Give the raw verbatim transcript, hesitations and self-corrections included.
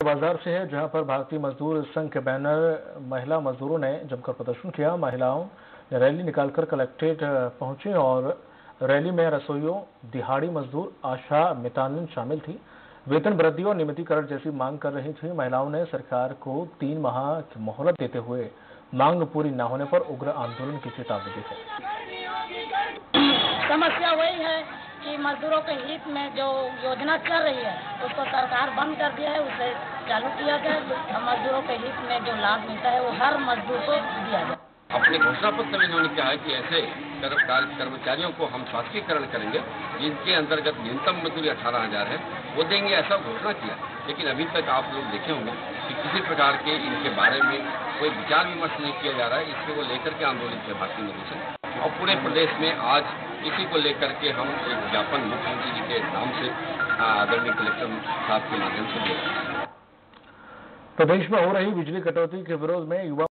बाजार से है, जहां पर भारतीय मजदूर संघ के बैनर महिला मजदूरों ने जमकर प्रदर्शन किया। महिलाओं ने रैली निकालकर कलेक्ट्रेट पहुंची और रैली में रसोइयों, दिहाड़ी मजदूर, आशा मितानिन शामिल थी। वेतन वृद्धि और नियमितीकरण जैसी मांग कर रही थी। महिलाओं ने सरकार को तीन माह की मोहलत देते हुए मांग पूरी न होने पर उग्र आंदोलन की चेतावनी दी है। समस्या वही है कि मजदूरों के हित में जो योजना चल रही है उसको सरकार बंद कर दिया है, उसे चालू किया जाए और मजदूरों के हित में जो लाभ मिलता है वो हर मजदूर को दिया जाए। अपने घोषणा पत्र में इन्होंने कहा है कि ऐसे कर्मचारियों को हम शासकीकरण करेंगे जिनके अंतर्गत न्यूनतम मजदूरी अठारह हजार है, वो देंगे, ऐसा घोषणा किया। लेकिन अभी तक आप लोग देखे होंगे कि किसी प्रकार के इनके बारे में कोई विचार विमर्श नहीं किया जा रहा है। इसको वो लेकर के आंदोलित है भारतीय मजदूर संघ, और पूरे प्रदेश में आज इसी को लेकर के हम एक ज्ञापन मुख्यमंत्री जी के नाम से आदरणीय कलेक्टर साहब के माध्यम से दे रहे हैं। प्रदेश में हो रही बिजली कटौती के विरोध में युवा